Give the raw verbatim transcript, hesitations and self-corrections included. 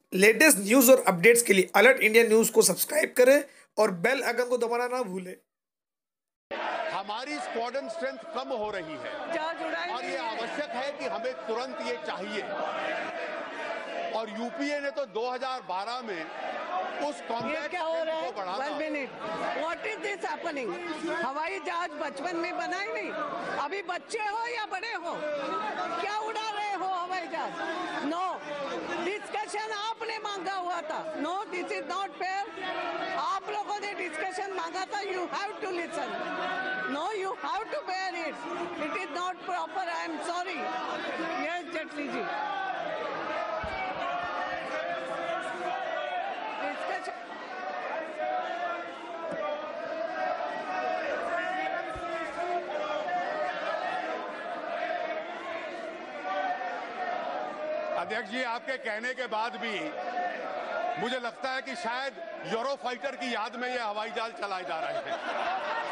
Latest news और updates के लिए अलर्ट इंडिया न्यूज को सब्सक्राइब करें और बेल आइकन को दबाना ना भूलें। हमारी स्क्वाड्रन स्ट्रेंथ कम हो रही है और ये आवश्यक है कि हमें तुरंत ये चाहिए। और यूपीए ने तो दो हज़ार बारह में उस कॉम्बैट स्ट्रेंथ को बढ़ाया। What is this happening? हवाई जहाज बचपन में बना ही नहीं। अभी बच्चे हो या बड़े हो, क्या उड़ा रहे हो हवाई जहाज? नो डिस्कशन आपने मांगा हुआ था। No this is not fair. आप लोगों ने डिस्कशन मांगा था। You have to listen. No you have to bear it. It is not proper. I am sorry. Yes Jaitley ji. अध्यक्ष जी, आपके कहने के बाद भी मुझे लगता है कि शायद यूरो फाइटर की याद में ये हवाई जहाज चलाए जा रहे हैं।